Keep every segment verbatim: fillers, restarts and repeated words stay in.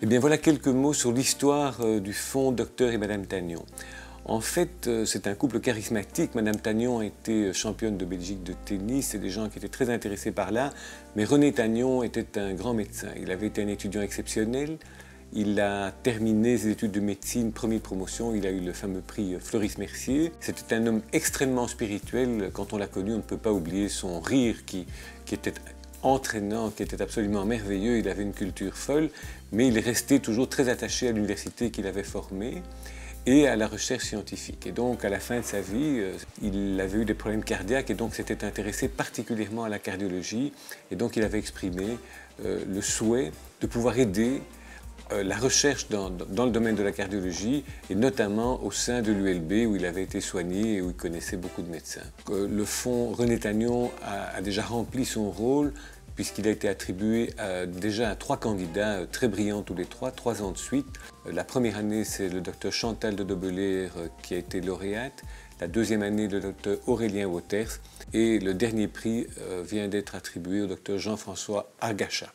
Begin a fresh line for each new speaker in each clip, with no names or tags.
Eh bien voilà quelques mots sur l'histoire euh, du fonds Docteur et Madame Tagnon. En fait, euh, c'est un couple charismatique. Madame Tagnon était championne de Belgique de tennis, c'est des gens qui étaient très intéressés par là. Mais René Tagnon était un grand médecin. Il avait été un étudiant exceptionnel. Il a terminé ses études de médecine, première promotion, il a eu le fameux prix Floris Mercier. C'était un homme extrêmement spirituel. Quand on l'a connu, on ne peut pas oublier son rire qui, qui était entraînant, qui était absolument merveilleux. Il avait une culture folle, mais il restait toujours très attaché à l'université qu'il avait formée et à la recherche scientifique. Et donc, à la fin de sa vie, euh, il avait eu des problèmes cardiaques et donc s'était intéressé particulièrement à la cardiologie. Et donc, il avait exprimé euh, le souhait de pouvoir aider euh, la recherche dans, dans le domaine de la cardiologie et notamment au sein de l'U L B où il avait été soigné et où il connaissait beaucoup de médecins. Euh, le fonds René Tagnon a, a déjà rempli son rôle puisqu'il a été attribué à, déjà à trois candidats euh, très brillants tous les trois, trois ans de suite. Euh, la première année, c'est le docteur Chantal de Dobelaere euh, qui a été lauréate. La deuxième année, le docteur Aurélien Wauters. Et le dernier prix euh, vient d'être attribué au docteur Jean-François Argacha.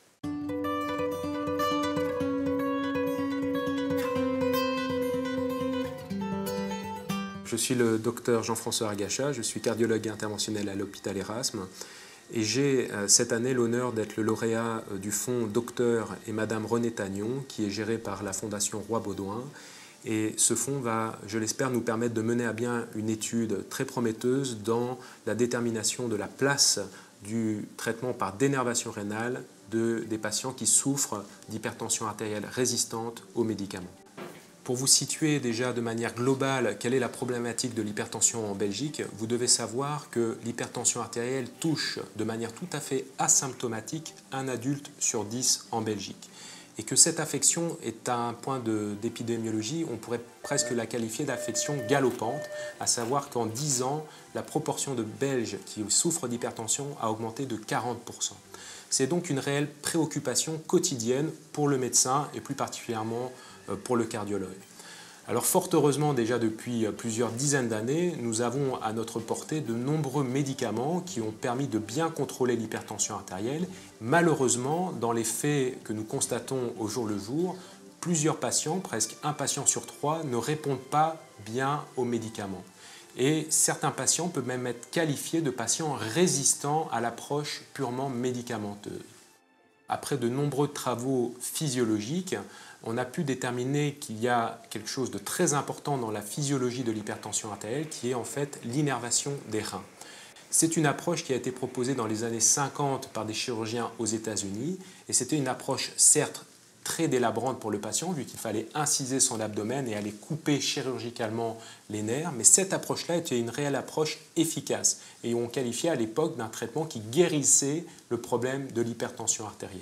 Je suis le docteur Jean-François Argacha, je suis cardiologue interventionnel à l'hôpital Erasme et j'ai euh, cette année l'honneur d'être le lauréat euh, du fonds Docteur et Madame René Tagnon qui est géré par la Fondation Roi-Baudouin. Et ce fonds va, je l'espère, nous permettre de mener à bien une étude très prometteuse dans la détermination de la place du traitement par dénervation rénale de, des patients qui souffrent d'hypertension artérielle résistante aux médicaments. Pour vous situer déjà de manière globale quelle est la problématique de l'hypertension en Belgique, vous devez savoir que l'hypertension artérielle touche de manière tout à fait asymptomatique un adulte sur dix en Belgique. Et que cette affection est à un point d'épidémiologie, on pourrait presque la qualifier d'affection galopante, à savoir qu'en dix ans, la proportion de Belges qui souffrent d'hypertension a augmenté de quarante pour cent. C'est donc une réelle préoccupation quotidienne pour le médecin et plus particulièrement pour le cardiologue. Alors fort heureusement, déjà depuis plusieurs dizaines d'années, nous avons à notre portée de nombreux médicaments qui ont permis de bien contrôler l'hypertension artérielle. Malheureusement, dans les faits que nous constatons au jour le jour, plusieurs patients, presque un patient sur trois, ne répondent pas bien aux médicaments. Et certains patients peuvent même être qualifiés de patients résistants à l'approche purement médicamenteuse. Après de nombreux travaux physiologiques, on a pu déterminer qu'il y a quelque chose de très important dans la physiologie de l'hypertension artérielle qui est en fait l'innervation des reins. C'est une approche qui a été proposée dans les années cinquante par des chirurgiens aux États-Unis et c'était une approche certes très délabrante pour le patient vu qu'il fallait inciser son abdomen et aller couper chirurgicalement les nerfs, mais cette approche-là était une réelle approche efficace et on qualifiait à l'époque d'un traitement qui guérissait le problème de l'hypertension artérielle.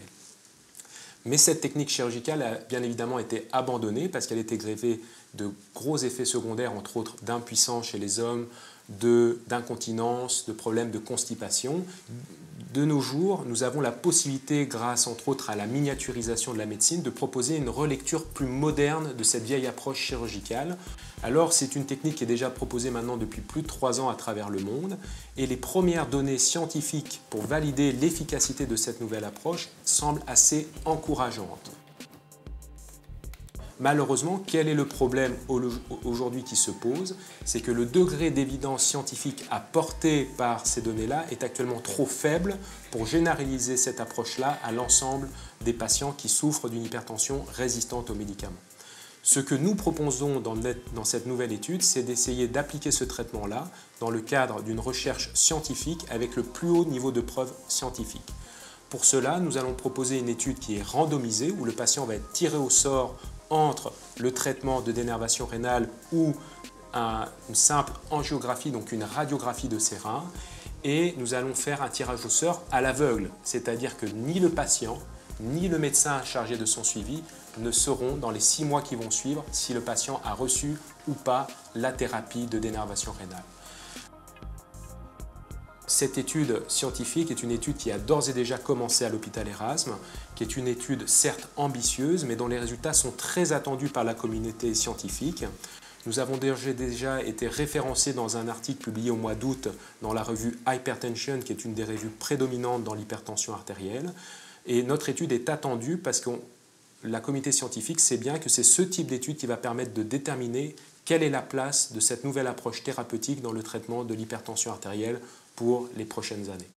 Mais cette technique chirurgicale a bien évidemment été abandonnée parce qu'elle était grevée de gros effets secondaires, entre autres d'impuissance chez les hommes, d'incontinence, de, de problèmes de constipation. De nos jours, nous avons la possibilité, grâce entre autres à la miniaturisation de la médecine, de proposer une relecture plus moderne de cette vieille approche chirurgicale. Alors c'est une technique qui est déjà proposée maintenant depuis plus de trois ans à travers le monde et les premières données scientifiques pour valider l'efficacité de cette nouvelle approche semblent assez encourageantes. Malheureusement, quel est le problème aujourd'hui qui se pose? C'est que le degré d'évidence scientifique apporté par ces données-là est actuellement trop faible pour généraliser cette approche-là à l'ensemble des patients qui souffrent d'une hypertension résistante aux médicaments. Ce que nous proposons dans, dans cette nouvelle étude, c'est d'essayer d'appliquer ce traitement-là dans le cadre d'une recherche scientifique avec le plus haut niveau de preuve scientifique. Pour cela, nous allons proposer une étude qui est randomisée où le patient va être tiré au sort entre le traitement de dénervation rénale ou un, une simple angiographie, donc une radiographie de ses reins, et nous allons faire un tirage au sort à l'aveugle, c'est-à-dire que ni le patient, ni le médecin chargé de son suivi ne sauront dans les six mois qui vont suivre si le patient a reçu ou pas la thérapie de dénervation rénale. Cette étude scientifique est une étude qui a d'ores et déjà commencé à l'hôpital Erasme, qui est une étude certes ambitieuse, mais dont les résultats sont très attendus par la communauté scientifique. Nous avons déjà été référencés dans un article publié au mois d'août dans la revue Hypertension, qui est une des revues prédominantes dans l'hypertension artérielle. Et notre étude est attendue parce qu'on la communauté scientifique sait bien que c'est ce type d'étude qui va permettre de déterminer quelle est la place de cette nouvelle approche thérapeutique dans le traitement de l'hypertension artérielle pour les prochaines années.